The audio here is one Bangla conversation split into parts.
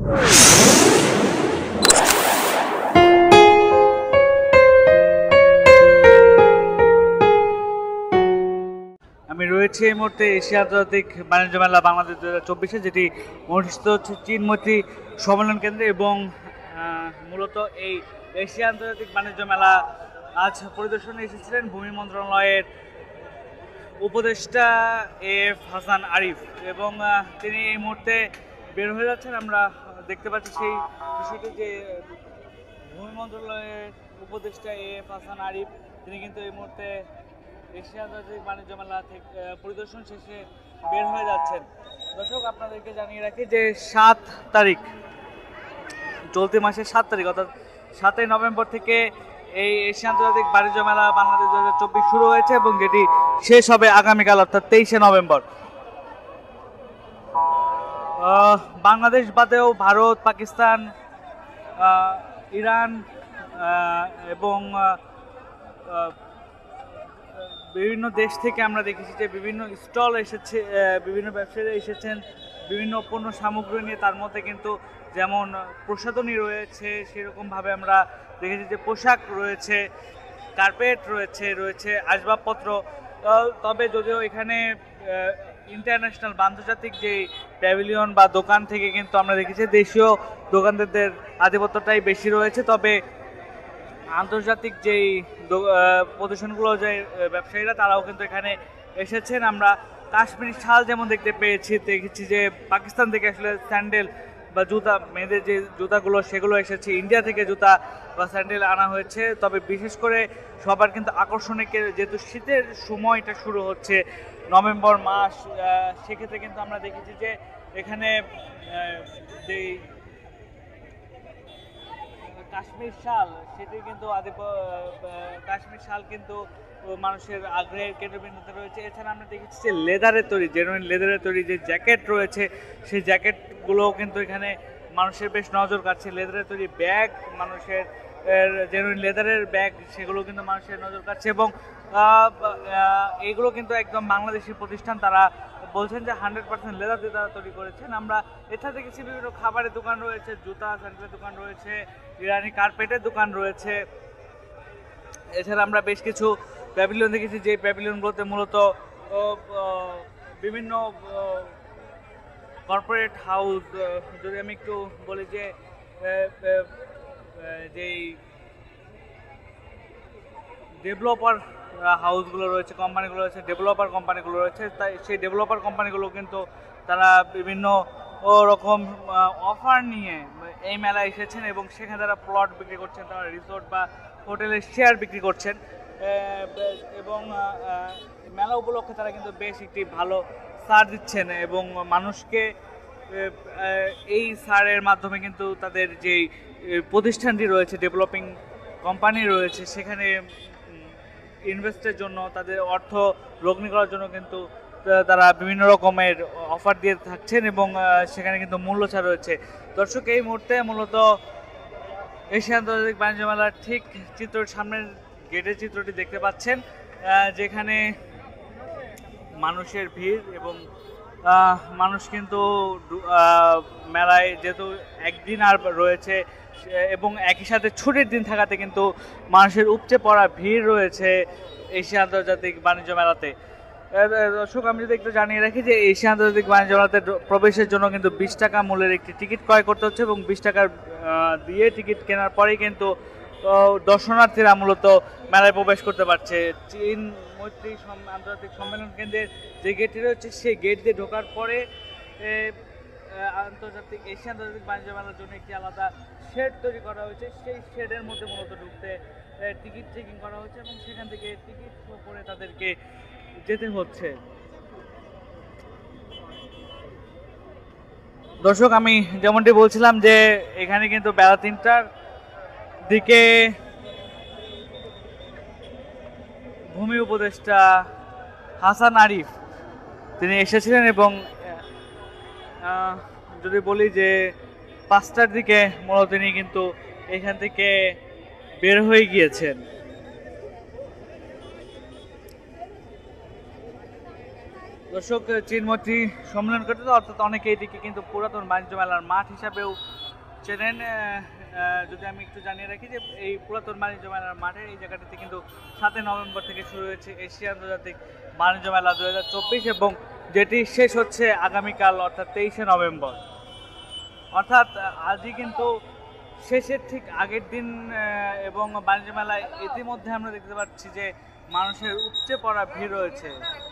আমি রয়েছি এই মুহূর্তে এশিয়া আন্তর্জাতিক বাণিজ্য মেলা বাংলাদেশ 2024-এ, যেটি অনুষ্ঠিত হচ্ছে চীন মৈত্রী সম্মেলন কেন্দ্রে। এবং মূলত এই এশিয়া আন্তর্জাতিক বাণিজ্য মেলা আজ পরিদর্শনে এসেছিলেন ভূমি মন্ত্রণালয়ের উপদেষ্টা এফ হাসান আরিফ, এবং তিনি এই মুহূর্তে বের হয়ে যাচ্ছেন। আমরা দেখতে পাচ্ছি সেই বিষয়টি যে ভূমি মন্ত্রণালয়ের উপদেষ্টা এফ হাসান আরিফ তিনি কিন্তু এই মুহূর্তে এশিয়া আন্তর্জাতিক বাণিজ্য মেলা থেকে পরিদর্শন শেষে বের হয়ে যাচ্ছেন। দর্শক, আপনাদেরকে জানিয়ে রাখি যে 7 তারিখ, চলতি মাসের 7 তারিখ অর্থাৎ 7ই নভেম্বর থেকে এই এশিয়া আন্তর্জাতিক বাণিজ্য মেলা বাংলাদেশ 2024 শুরু হয়েছে এবং যেটি শেষ হবে আগামীকাল অর্থাৎ 23শে নভেম্বর। বাংলাদেশ বাদেও ভারত, পাকিস্তান, ইরান এবং বিভিন্ন দেশ থেকে আমরা দেখেছি যে বিভিন্ন স্টল এসেছে, বিভিন্ন ব্যবসায়ীরা এসেছেন বিভিন্ন পণ্য সামগ্রী নিয়ে। তার মধ্যে কিন্তু যেমন প্রসাধনী রয়েছে, সেরকমভাবে আমরা দেখেছি যে পোশাক রয়েছে, কার্পেট রয়েছে আসবাবপত্র। তবে যদিও এখানে ইন্টারন্যাশনাল বা আন্তর্জাতিক যে প্যাভিলিয়ন বা দোকান থেকে কিন্তু আমরা দেখেছি দেশীয় দোকানদারদের আধিপত্যটাই বেশি রয়েছে। তবে আন্তর্জাতিক যেই প্রদর্শনগুলো, যে ব্যবসায়ীরা তারাও কিন্তু এখানে এসেছেন। আমরা কাশ্মীরি শাল যেমন দেখেছি যে পাকিস্তান থেকে আসলে স্যান্ডেল বা জুতা, মেয়েদের যে জুতাগুলো সেগুলো এসেছে, ইন্ডিয়া থেকে জুতা বা স্যান্ডেল আনা হয়েছে। তবে বিশেষ করে সবার কিন্তু আকর্ষণীয়, যেহেতু শীতের সময়টা শুরু হচ্ছে নভেম্বর মাস, সেক্ষেত্রে কিন্তু আমরা দেখেছি যে এখানে যেই কাশ্মীর শাল, সেটি কিন্তু কাশ্মীর শাল কিন্তু মানুষের আগ্রহের কেন্দ্রবিন্দুতে রয়েছে। এছাড়া আমরা দেখেছি যে লেদারের তৈরি, জেনুইন লেদারের তৈরি যে জ্যাকেট রয়েছে, সেই জ্যাকেটগুলোও কিন্তু এখানে মানুষের বেশ নজর কাটছে। লেদারের তৈরি ব্যাগ, মানুষের জেনুইন লেদারের ব্যাগ, সেগুলো কিন্তু মানুষের নজর কাটছে। এবং এগুলো কিন্তু একদম বাংলাদেশি প্রতিষ্ঠান, তারা বলছেন যে 100% লেদার দিয়ে তারা তৈরি করেছেন। আমরা এছাড়া দেখেছি বিভিন্ন খাবারের দোকান রয়েছে, জুতা স্যান্ডেলের দোকান রয়েছে, ইরানি কার্পেটের দোকান রয়েছে। এছাড়া আমরা বেশ কিছু প্যাভিলিয়ন দেখেছি, যে প্যাভিলিয়নগুলোতে মূলত বিভিন্ন কর্পোরেট হাউস, যদি আমি একটু বলি যে যেই ডেভেলপার হাউসগুলো রয়েছে, কোম্পানিগুলো রয়েছে, ডেভেলপার কোম্পানিগুলো রয়েছে, তাই সেই ডেভেলপার কোম্পানিগুলো কিন্তু তারা বিভিন্ন রকম অফার নিয়ে এই মেলায় এসেছেন এবং সেখানে তারা প্লট বিক্রি করছেন, তারা রিসোর্ট বা হোটেলের শেয়ার বিক্রি করছেন। এবং মেলা উপলক্ষে তারা কিন্তু বেশ একটি ভালো ছাড় দিচ্ছেন এবং মানুষকে এই ছাড়ের মাধ্যমে কিন্তু তাদের যেই প্রতিষ্ঠানটি রয়েছে, ডেভেলপিং কোম্পানি রয়েছে, সেখানে ইনভেস্টের জন্য, তাদের অর্থ লগ্নি করার জন্য কিন্তু তারা বিভিন্ন রকমের অফার দিয়ে থাকছেন এবং সেখানে কিন্তু মূল্য ছাড় রয়েছে। দর্শক, এই মুহূর্তে মূলত এশিয়া আন্তর্জাতিক বাণিজ্য মেলার ঠিক সামনের গেটের চিত্রটি দেখতে পাচ্ছেন, যেখানে মানুষের ভিড় এবং মানুষ কিন্তু মেলায় যেহেতু একদিন আর রয়েছে এবং একই সাথে ছুটির দিন থাকাতে কিন্তু মানুষের উপচে পড়া ভিড় রয়েছে এশিয়া আন্তর্জাতিক বাণিজ্য মেলাতে। দর্শক, আমি যদি একটু জানিয়ে রাখি যে এশিয়া আন্তর্জাতিক বাণিজ্য মেলাতে প্রবেশের জন্য কিন্তু 20 টাকা মূল্যের একটি টিকিট ক্রয় করতে হচ্ছে এবং 20 টাকা দিয়ে টিকিট কেনার পরেই কিন্তু দর্শনার্থীরা মূলত মেলায় প্রবেশ করতে পারছে। চীন মৈত্রী আন্তর্জাতিক সম্মেলন কেন্দ্রের যে গেটটি রয়েছে, সেই গেট দিয়ে ঢোকার পরে এশিয়া আন্তর্জাতিক বাণিজ্য মেলার জন্য একটি আলাদা শেড তৈরি করা হয়েছে। সেই শেডের মধ্যে মূলত ঢুকতে টিকিট চেকিং করা হচ্ছে এবং সেখান থেকে টিকিট শো করে তাদেরকে যেতে হচ্ছে। দর্শক, আমি যেমনটি বলছিলাম যে এখানে কিন্তু বেলা 3টার দিকে ভূমি উপদেষ্টা হাসান আরিফ তিনি এসেছিলেন এবং যদি বলি যে 5টার দিকে মূলত তিনি কিন্তু এখান থেকে বের হয়ে গিয়েছেন। দর্শক, চীন মৈত্রী সম্মেলন করতে অর্থাৎ অনেকে এটিকে কিন্তু পুরাতন বাণিজ্য মেলার মাঠ হিসাবেও চেনেন, যদি আমি একটু জানিয়ে রাখি যে এই পুরাতন বাণিজ্য মেলার মাঠে এই জায়গাটিতে কিন্তু 7 নভেম্বর থেকে শুরু হয়েছে এশিয়া আন্তর্জাতিক বাণিজ্য মেলা 2024 এবং যেটি শেষ হচ্ছে আগামীকাল অর্থাৎ 23 নভেম্বর। অর্থাৎ আজই কিন্তু শেষের ঠিক আগের দিন, এবং বাণিজ্য মেলায় ইতিমধ্যে আমরা দেখতে পাচ্ছি যে মানুষের উপচে পড়া ভিড় রয়েছে।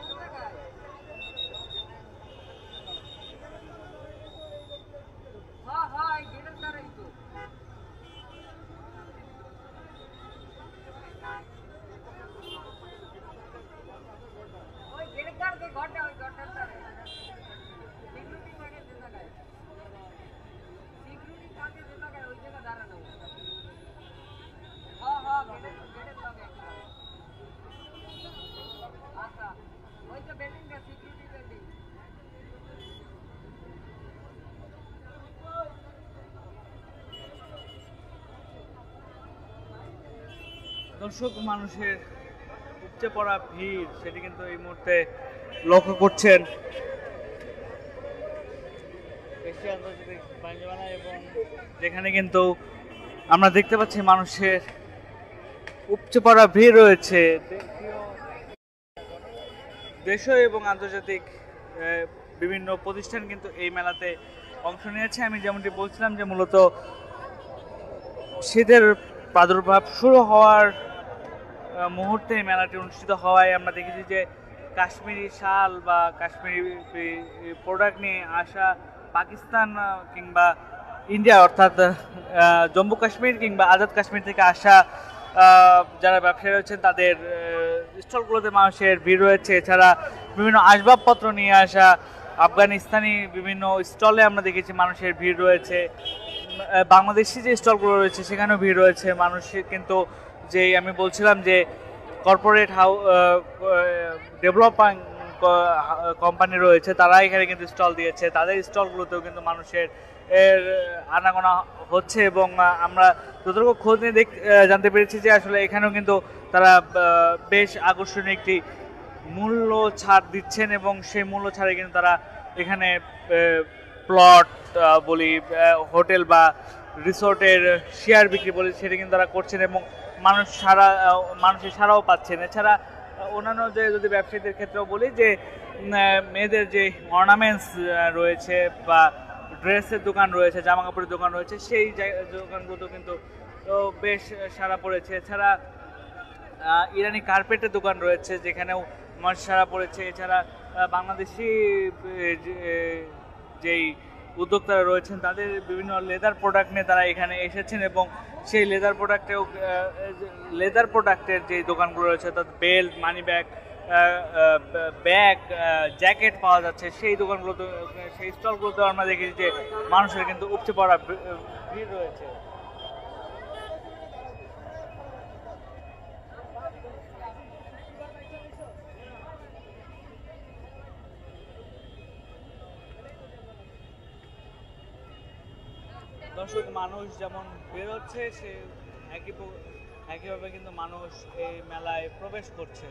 দর্শক, মানুষের উপচে পড়া ভিড় সেটি কিন্তু এই মুহূর্তে লক্ষ্য করছেন এশিয়া আন্তর্জাতিক বাণিজ্য মেলা, এবং যেখানে কিন্তু আমরা দেখতে পাচ্ছি মানুষের উপচে পড়া ভিড় রয়েছে। দেশীয় এবং আন্তর্জাতিক বিভিন্ন প্রতিষ্ঠান কিন্তু এই মেলাতে অংশ নিয়েছে। আমি যেমনটি বলছিলাম যে মূলত শীতের প্রাদুর্ভাব শুরু হওয়ার মুহূর্তে মেলাটি অনুষ্ঠিত হওয়ায় আমরা দেখেছি যে কাশ্মীরি শাল বা কাশ্মীরি প্রোডাক্ট নিয়ে আসা পাকিস্তান কিংবা ইন্ডিয়া অর্থাৎ জম্মু কাশ্মীর কিংবা আজাদ কাশ্মীর থেকে আসা যারা ব্যবসায়ী রয়েছেন তাদের স্টলগুলোতে মানুষের ভিড় রয়েছে। এছাড়া বিভিন্ন আসবাবপত্র নিয়ে আসা আফগানিস্তানি বিভিন্ন স্টলে আমরা দেখেছি মানুষের ভিড় রয়েছে। বাংলাদেশি যে স্টলগুলো রয়েছে সেখানেও ভিড় রয়েছে। মানুষ কিন্তু যেই আমি বলছিলাম যে কর্পোরেট ডেভেলপিং কোম্পানি রয়েছে তারা এখানে কিন্তু স্টল দিয়েছে, তাদের স্টলগুলোতেও কিন্তু মানুষের আনাগোনা হচ্ছে, এবং আমরা যতটুকু খোঁজ নিয়ে জানতে পেরেছি যে আসলে এখানেও কিন্তু তারা বেশ আকর্ষণীয় একটি মূল্য ছাড় দিচ্ছেন, এবং সেই মূল্য ছাড়ে কিন্তু তারা এখানে প্লট বলি, হোটেল বা রিসোর্টের শেয়ার বিক্রি বলি সেটা কিন্তু তারা করছেন, এবং মানুষের সারাও পাচ্ছেন। এছাড়া অন্যান্য যে যদি ব্যবসায়ীদের ক্ষেত্রেও বলি যে মেয়েদের যে অর্নামেন্টস রয়েছে বা ড্রেসের দোকান রয়েছে, জামা কাপড়ের দোকান রয়েছে, সেই দোকানগুলো কিন্তু বেশ সারা পড়েছে। এছাড়া ইরানি কার্পেটের দোকান রয়েছে যেখানেও মানুষ সারা পড়েছে। এছাড়া বাংলাদেশি যেই উদ্যোক্তারা রয়েছেন তাদের বিভিন্ন লেদার প্রোডাক্ট নিয়ে তারা এখানে এসেছেন, এবং সেই লেদার প্রোডাক্টের যে দোকানগুলো রয়েছে অর্থাৎ belt, money bag, bag, jacket পাওয়া যাচ্ছে, সেই দোকানগুলোতে সেই স্টলগুলোতে আমরা দেখেছি যে মানুষের কিন্তু উপচে পড়া ভিড় রয়েছে। দর্শক, মানুষ যেমন বেরোচ্ছে সে একইভাবে কিন্তু মানুষ এই মেলায় প্রবেশ করছে।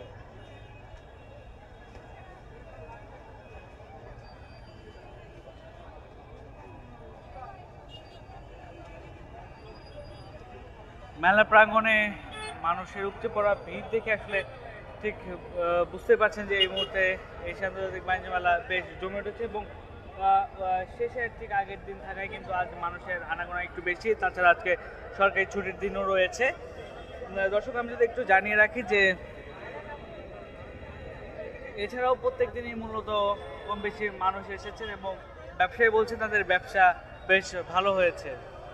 মেলা প্রাঙ্গণে মানুষের উপচে পড়া ভিড় দেখে আসলে ঠিক বুঝতে পারছেন যে এই মুহূর্তে এশিয়া আন্তর্জাতিক বাণিজ্য মেলা বেশ জমে উঠেছে, এবং শেষের ঠিক আগের দিন থাকায় কিন্তু আজ মানুষের আনাগোনা একটু বেশি। তাছাড়া আজকে সরকারি ছুটির দিনও রয়েছে। দর্শক, আমি যদি একটু জানিয়ে রাখি যে এছাড়াও প্রত্যেক দিনই মূলত কম বেশি মানুষ এসেছেন, এবং ব্যবসায়ী বলছেন তাদের ব্যবসা বেশ ভালো হয়েছে।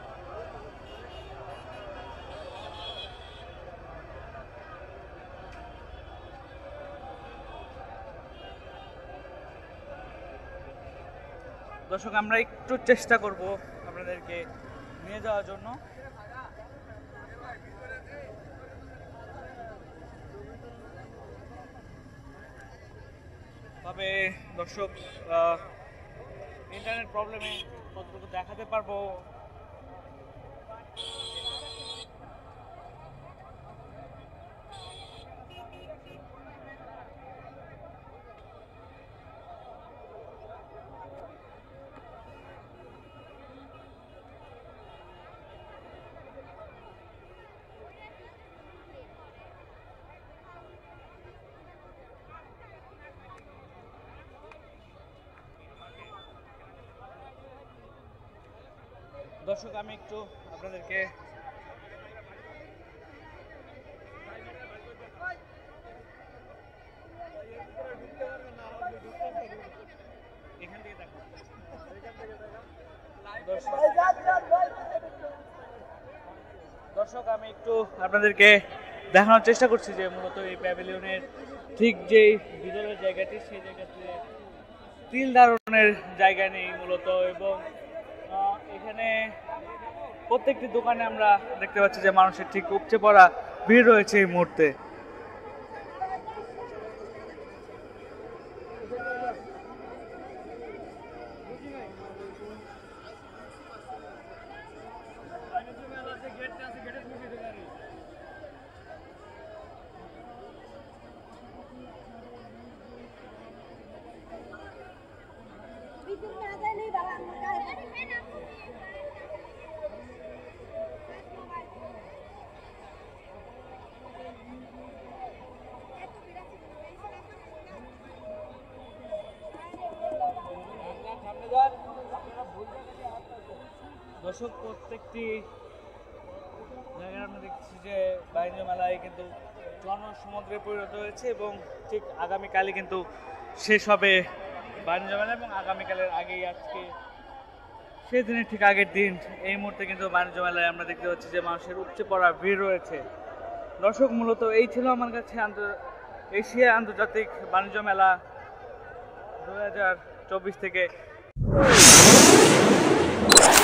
দর্শক, আমরা একটু চেষ্টা করব আপনাদেরকে নিয়ে যাওয়ার জন্য। তবে দর্শক, ইন্টারনেট প্রবলেমে কতটুকু দেখাতে পারবো দর্শক আমি একটু আপনাদেরকে এখান থেকে দেখো দর্শক আমি একটু আপনাদেরকে দেখানোর চেষ্টা করছি যে মূলত এই প্যাভিলিয়নের ঠিক যে ভিতরের জায়গাটি সেই জায়গাতে তিল ধারণের জায়গা নেই মূলত, এবং এখানে প্রত্যেকটি দোকানে আমরা দেখতে পাচ্ছি যে মানুষের ঠিক উপচে পড়া ভিড় রয়েছে এই মুহূর্তে। দর্শক প্রত্যেকটি জায়গায় আমরা দেখছি যে বাণিজ্য মেলায় কিন্তু জনসমুদ্রে পরিণত হয়েছে, এবং ঠিক আগামীকালই কিন্তু শেষ হবে বাণিজ্য মেলা, এবং আগামীকালের আগেই আজকে সেই দিনের ঠিক আগের দিন এই মুহূর্তে কিন্তু বাণিজ্য মেলায় আমরা দেখতে পাচ্ছি যে মানুষের উপচে পড়া ভিড় রয়েছে। দর্শক মূলত এই ছিল আমার কাছে এশিয়া আন্তর্জাতিক বাণিজ্য মেলা 2024 থেকে।